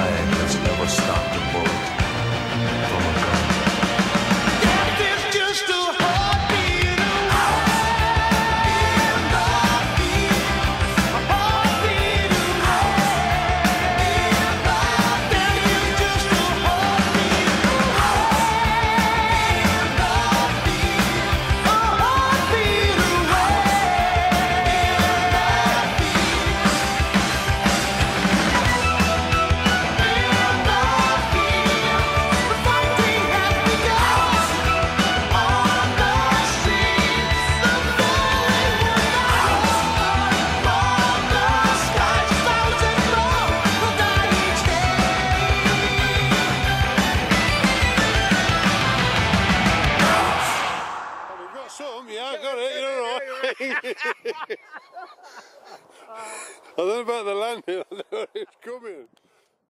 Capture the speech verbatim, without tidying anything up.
flag has never stopped a bullet from a gun. Death is just a heartbeat away in the fields, a heartbeat away in the death is just a heartbeat away in the fields, a heartbeat away in the Some, yeah, I got it, you're all right. I don't know about the landing, I know it's coming.